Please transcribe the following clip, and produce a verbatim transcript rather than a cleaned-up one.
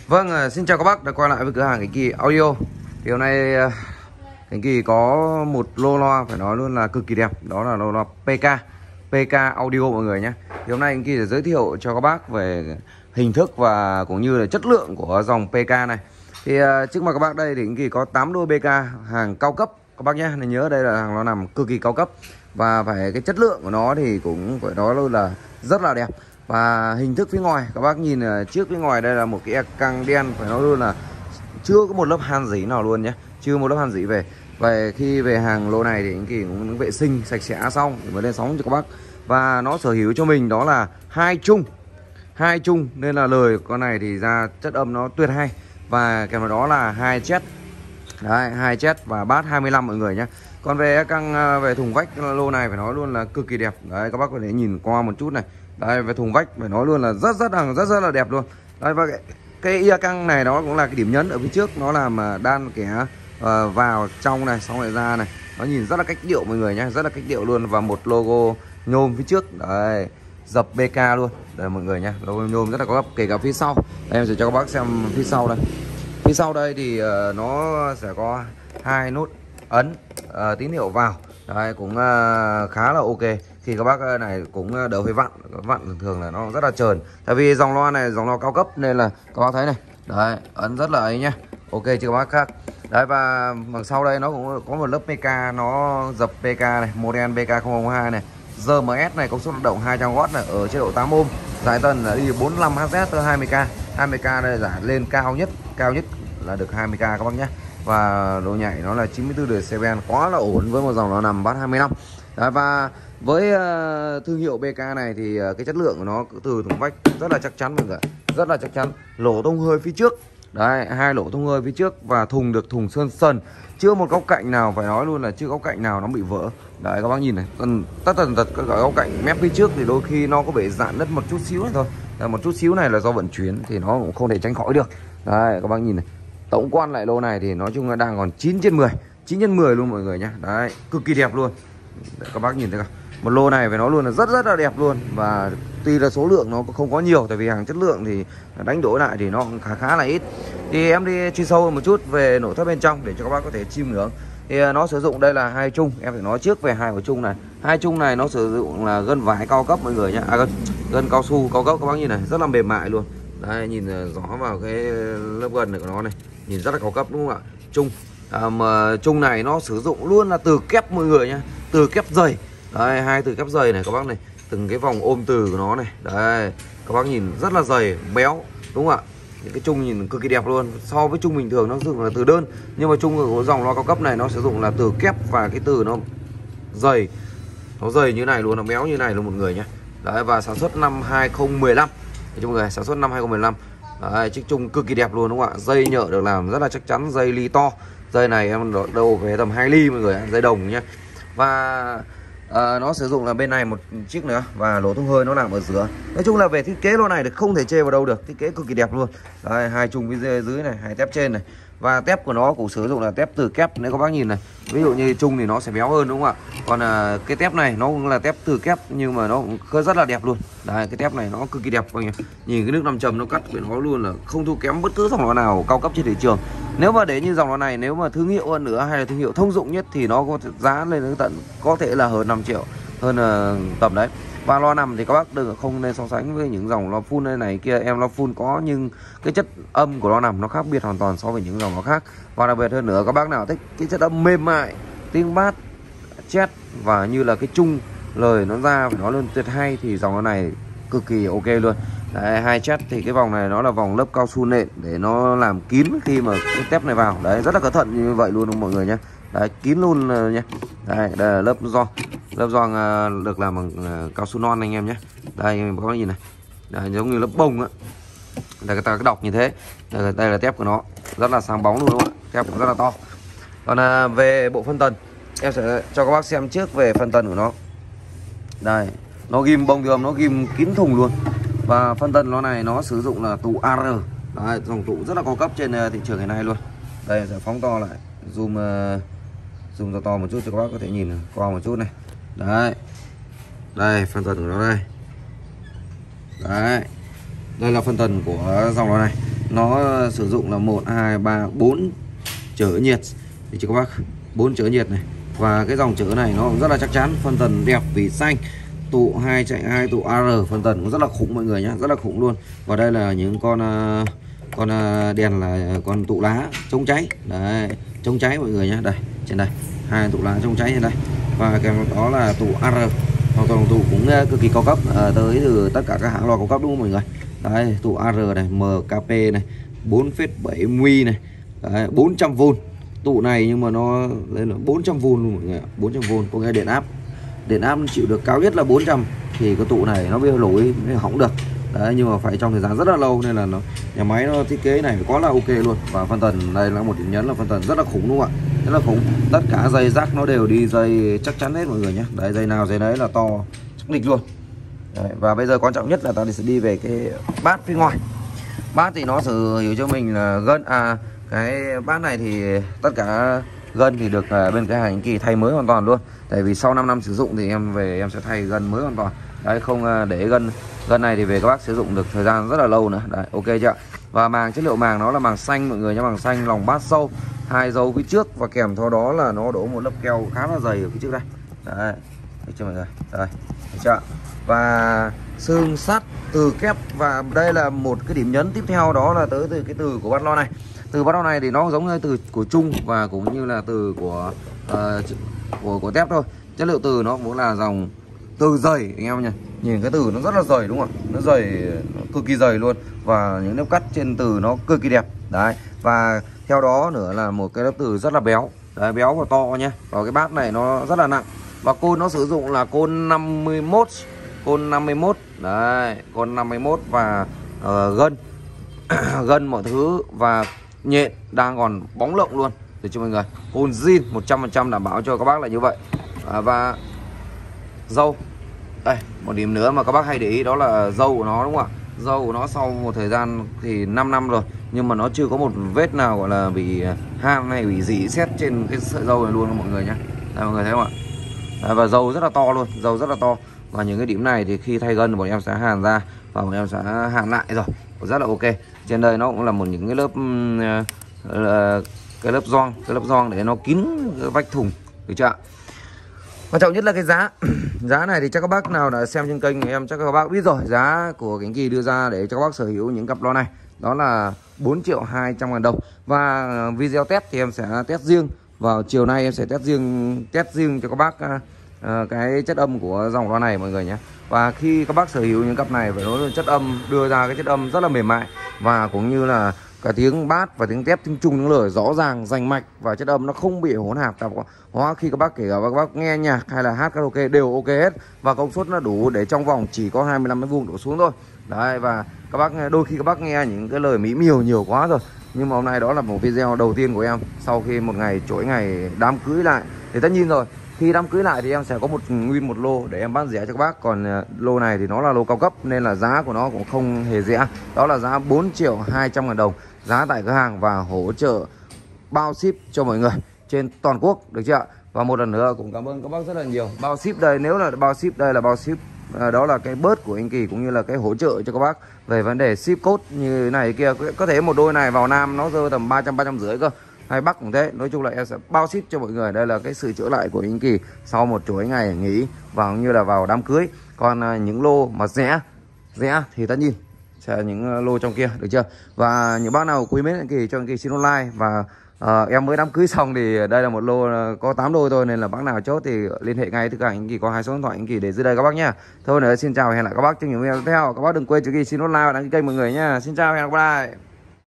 Vâng, uh, xin chào các bác đã quay lại với cửa hàng Cảnh Kỳ Audio. Thì hôm nay uh, Cảnh Kỳ có một lô loa phải nói luôn là cực kỳ đẹp. Đó là lô loa pê ca pê ca Audio mọi người nhé. Thì hôm nay Cảnh Kỳ sẽ giới thiệu cho các bác về hình thức và cũng như là chất lượng của dòng pê ca này. Thì uh, trước mặt các bác đây thì Cảnh Kỳ có tám đôi pê ca hàng cao cấp các bác nhé. Nên nhớ đây là hàng nó nằm cực kỳ cao cấp. Và phải cái chất lượng của nó thì cũng phải nói luôn là rất là đẹp. Và hình thức phía ngoài các bác nhìn trước phía ngoài đây là một cái e căng đen, phải nói luôn là chưa có một lớp han dỉ nào luôn nhé, chưa một lớp han dỉ về. Về khi về hàng lô này thì anh Kỳ cũng vệ sinh sạch sẽ xong thì mới lên sóng cho các bác. Và nó sở hữu cho mình đó là hai chung hai chung nên là lời con này thì ra chất âm nó tuyệt hay. Và kèm vào đó là hai chết đấy, hai chết và bát hai mươi lăm mọi người nhé. Còn về căng về thùng vách lô này phải nói luôn là cực kỳ đẹp đấy, các bác có thể nhìn qua một chút này. Đây, về thùng vách phải nói luôn là rất rất là rất rất là đẹp luôn. Đây, và cái, cái ia căng này nó cũng là cái điểm nhấn ở phía trước, nó làm đan kẻ uh, vào trong này xong lại ra này, nó nhìn rất là cách điệu mọi người nhé, rất là cách điệu luôn. Và một logo nhôm phía trước đây, dập pê ca luôn đây mọi người nhé, logo nhôm rất là có gấp. Kể cả phía sau đây, em sẽ cho các bác xem phía sau đây. Phía sau đây thì uh, nó sẽ có hai nút ấn uh, tín hiệu vào đây, cũng uh, khá là ok. Thì các bác này cũng đỡ phải vặn, vặn thường thường là nó rất là trơn. Tại vì dòng loa này dòng loa cao cấp nên là các bác thấy này, đấy ấn rất là ấy nhá, ok chứ các bác khác. Đấy, và đằng sau đây nó cũng có một lớp pê ca, nó dập pê ca này, model pê ca không không hai này, giê em ét này, công suất hoạt động hai trăm oát này, ở chế độ tám ôm, giải tần là đi bốn mươi lăm héc tới hai mươi ca, hai mươi ca đây giải lên cao nhất, cao nhất là được hai mươi ca các bác nhé. Và độ nhảy nó là chín mươi tư decibel, quá là ổn với một dòng nó nằm bát hai mươi lăm. Đấy, và với uh, thương hiệu pê ca này thì uh, cái chất lượng của nó từ thùng vách rất là chắc chắn mọi người, rất là chắc chắn. Lỗ thông hơi phía trước đấy, hai lỗ thông hơi phía trước, và thùng được thùng sơn sần, chưa một góc cạnh nào phải nói luôn là chưa góc cạnh nào nó bị vỡ. Đấy các bác nhìn này, tất tất tần tật các góc cạnh mép phía trước thì đôi khi nó có bị dạn đất một chút xíu này thôi. Đấy, một chút xíu này là do vận chuyển thì nó cũng không thể tránh khỏi được. Đấy các bác nhìn này, tổng quan lại lô này thì nói chung là đang còn chín trên mười, chín trên mười luôn mọi người nhá. Đấy, cực kỳ đẹp luôn. Đấy, các bác nhìn thấy không? Một lô này phải nói luôn là rất rất là đẹp luôn. Và tuy là số lượng nó không có nhiều, tại vì hàng chất lượng thì đánh đổi lại thì nó cũng khá khá là ít. Thì em đi chuyên sâu một chút về nội thất bên trong để cho các bác có thể chiêm ngưỡng. Thì nó sử dụng đây là hai chung, em phải nói trước về hai của chung này. Hai chung này nó sử dụng là gân vải cao cấp mọi người nhá, à, gân, gân cao su cao cấp các bác nhìn này, rất là mềm mại luôn. Đây nhìn rõ vào cái lớp gân này của nó này, nhìn rất là cao cấp đúng không ạ? Chung à, mà chung này nó sử dụng luôn là từ kép mọi người nhá, từ kép dày. Đây, hai từ kép dày này các bác này, từng cái vòng ôm từ của nó này. Đây, các bác nhìn rất là dày, béo đúng không ạ? Những cái chung nhìn cực kỳ đẹp luôn. So với chung bình thường nó sử dụng là từ đơn, nhưng mà chung của dòng loa cao cấp này nó sử dụng là từ kép, và cái từ nó dày, nó dày như này luôn, nó béo như này luôn một người nhá. Đấy, và sản xuất năm hai không một năm. Nói chung là sản xuất năm hai không một năm. Đấy, chiếc chung cực kỳ đẹp luôn đúng không ạ? Dây nhợ được làm rất là chắc chắn, dây ly to. Dây này em đâu về tầm hai ly mọi người, dây đồng nhá. Và à, nó sử dụng là bên này một chiếc nữa, và lỗ thông hơi nó nằm ở giữa. Nói chung là về thiết kế lô này thì không thể chê vào đâu được, thiết kế cực kỳ đẹp luôn. Đây, hai chung phía dưới này, hai tép trên này, và tép của nó cũng sử dụng là tép từ kép. Nếu các bác nhìn này, ví dụ như chung thì nó sẽ béo hơn đúng không ạ? Còn à, cái tép này nó cũng là tép từ kép, nhưng mà nó cũng rất là đẹp luôn. Đây, cái tép này nó cực kỳ đẹp các bạn. Nhìn cái nước nam châm nó cắt với nó luôn là không thua kém bất cứ dòng loa nào cao cấp trên thị trường. Nếu mà để như dòng loa này, nếu mà thương hiệu hơn nữa hay là thương hiệu thông dụng nhất thì nó có giá lên đến tận có thể là hơn năm triệu, hơn uh, tầm đấy. Và loa nằm thì các bác đừng không nên so sánh với những dòng loa full này, này kia. Em loa full có nhưng cái chất âm của loa nằm nó khác biệt hoàn toàn so với những dòng loa khác. Và đặc biệt hơn nữa, các bác nào thích cái chất âm mềm mại, tiếng bass, chét và như là cái chung lời nó ra phải nói luôn tuyệt hay thì dòng loa này cực kỳ ok luôn. Đấy, hai chét thì cái vòng này nó là vòng lớp cao su nện để nó làm kín khi mà cái tép này vào. Đấy, rất là cẩn thận như vậy luôn mọi người nhé. Đấy, kín luôn nha. Đây, đây là lớp gioăng, lớp gioăng được làm bằng cao su non anh em nhé. Đây các bác nhìn này, đây, giống như lớp bông á. Đây người ta cái đọc như thế. Đây, đây là tép của nó, rất là sáng bóng luôn đúng không ạ? Tép cũng rất là to. Còn à, về bộ phân tần, em sẽ cho các bác xem trước về phân tần của nó. Đây, nó ghim bông thường, nó ghim kín thùng luôn. Và phân tần nó này nó sử dụng là tụ a rờ. Đấy, dòng tụ rất là cao cấp trên thị trường ngày nay luôn. Đây sẽ phóng to lại, zoom uh, zoom to to một chút cho các bác có thể nhìn qua một chút này. Đấy, đây phân tần của nó đây. Đấy, đây là phân tần của dòng loa này. nó sử dụng là một hai ba bốn chở nhiệt thì cho các bác, bốn chở nhiệt này. Và cái dòng chở này nó cũng rất là chắc chắn, phân tần đẹp vì xanh, tụ hai chạy hai tụ a rờ, phân tần cũng rất là khủng mọi người nhé, rất là khủng luôn. Và đây là những con con đèn là con tụ lá chống cháy đấy, chống cháy mọi người nhé. Đây trên đây hai tụ lá chống cháy trên đây, và kèm đó là tụ a rờ, hoàn toàn tụ cũng cực kỳ cao cấp, à, tới từ tất cả các hãng loa cao cấp đúng không mọi người. Đấy tụ a rờ này, em ca pê này, bốn phẩy bảy mi này, đấy, bốn trăm vôn tụ này, nhưng mà nó lên là bốn trăm vôn luôn mọi người ạ, bốn trăm vôn có nghĩa điện áp, điện áp chịu được cao nhất là bốn trăm, thì cái tụ này nó bị lỗi nó hỏng được đấy, nhưng mà phải trong thời gian rất là lâu, nên là nó nhà máy nó thiết kế này quá là ok luôn. Và phân tần đây là một điểm nhấn là phân tần rất là khủng đúng không ạ, rất là khủng, tất cả dây rác nó đều đi dây chắc chắn hết mọi người nhé. Đấy dây nào dây đấy là to chắc địch luôn đấy. Và bây giờ quan trọng nhất là ta sẽ đi về cái bát phía ngoài. Bát thì nó sử hiểu cho mình là gân, à cái bát này thì tất cả gân thì được bên cái hàng Kỳ thay mới hoàn toàn luôn, tại vì sau năm năm sử dụng thì em về em sẽ thay gân mới hoàn toàn đấy, không để gân gân này thì về các bác sử dụng được thời gian rất là lâu nữa đấy, ok chưa. Và màng, chất liệu màng nó là màng xanh mọi người nhé, màng xanh, lòng bát sâu, hai dấu phía trước, và kèm theo đó là nó đổ một lớp keo khá là dày ở phía trước đây đấy, thấy chưa mọi người, đây thấy chưa. Và xương sắt từ kép, và đây là một cái điểm nhấn tiếp theo, đó là tới từ cái từ của bát loa này. Từ bát loa này thì nó giống như từ của chung và cũng như là từ của uh, của của tép thôi. Chất liệu từ nó cũng là dòng từ dày anh em nhỉ, nhìn cái từ nó rất là dày đúng không ạ, nó dày, nó cực kỳ dày luôn, và những nếp cắt trên từ nó cực kỳ đẹp đấy. Và theo đó nữa là một cái lớp từ rất là béo đấy, béo và to nhé. Và cái bát này nó rất là nặng, và côn nó sử dụng là côn năm mươi mốt, côn năm mươi mốt đấy, côn năm mươi mốt, và uh, gân gân mọi thứ và nhện đang còn bóng lộng luôn để cho mọi người. Côn zin một trăm phần trăm đảm bảo cho các bác là như vậy. À, và dâu đây, một điểm nữa mà các bác hay để ý đó là dâu của nó đúng không ạ. Dâu của nó sau một thời gian thì năm năm rồi, nhưng mà nó chưa có một vết nào gọi là bị ham hay bị rỉ sét trên cái sợi dâu này luôn mọi người nhé. Đây, mọi người thấy không ạ. Đấy, và dâu rất là to luôn, dâu rất là to. Và những cái điểm này thì khi thay gân bọn em sẽ hàn ra và bọn em sẽ hàn lại rồi, rất là ok. Trên đây nó cũng là một những cái lớp uh, cái lớp gioăng, cái lớp gioăng để nó kín cái vách thùng, được chưa ạ. Quan trọng nhất là cái giá. Giá này thì chắc các bác nào đã xem trên kênh của em chắc các bác biết rồi. Giá của Khánh Kỳ đưa ra để cho các bác sở hữu những cặp loa này đó là bốn triệu hai trăm ngàn đồng. Và video test thì em sẽ test riêng vào chiều nay, em sẽ test riêng test riêng cho các bác uh, cái chất âm của dòng loa này mọi người nhé. Và khi các bác sở hữu những cặp này phải nói là chất âm đưa ra cái chất âm rất là mềm mại, và cũng như là cả tiếng bát và tiếng tép, tiếng trung, tiếng lời rõ ràng, rành mạch, và chất âm nó không bị hỗn hợp tạp hóa. Khi các bác kể cả các bác nghe nhạc hay là hát karaoke đều ok hết, và công suất nó đủ để trong vòng chỉ có hai mươi lăm mét vuông đổ xuống thôi đấy. Và các bác đôi khi các bác nghe những cái lời mỹ miều nhiều quá rồi, nhưng mà hôm nay đó là một video đầu tiên của em sau khi một ngày chuỗi ngày đám cưới lại. Thì tất nhiên rồi, khi đám cưới lại thì em sẽ có một nguyên một lô để em bán rẻ cho các bác. Còn lô này thì nó là lô cao cấp nên là giá của nó cũng không hề rẻ. Đó là giá bốn triệu hai trăm ngàn đồng, giá tại cửa hàng và hỗ trợ bao ship cho mọi người trên toàn quốc, được chưa ạ. Và một lần nữa cũng cảm ơn các bác rất là nhiều. Bao ship đây, nếu là bao ship đây là bao ship, à, đó là cái bớt của anh Kỳ cũng như là cái hỗ trợ cho các bác về vấn đề ship code như này kia. Có thể một đôi này vào Nam nó rơi tầm ba trăm ba trăm rưỡi cơ, hay Bắc cũng thế. Nói chung là em sẽ bao ship cho mọi người. Đây là cái sự trở lại của anh Kỳ sau một chuỗi ngày nghỉ và như là vào đám cưới. Còn à, những lô mà rẻ rẻ thì tất nhiên sẽ những lô trong kia, được chưa. Và những bác nào quý mến anh Kỳ cho anh Kỳ xin like. Và uh, em mới đám cưới xong thì đây là một lô có tám đôi thôi, nên là bác nào chốt thì liên hệ ngay. Tất cả anh Kỳ có hai số điện thoại anh Kỳ để dưới đây các bác nhá. Thôi nữa xin chào và hẹn lại các bác trong những video tiếp theo. Các bác đừng quên cho Kỳ xin like và đăng ký kênh mọi người nhá. Xin chào và hẹn gặp lại.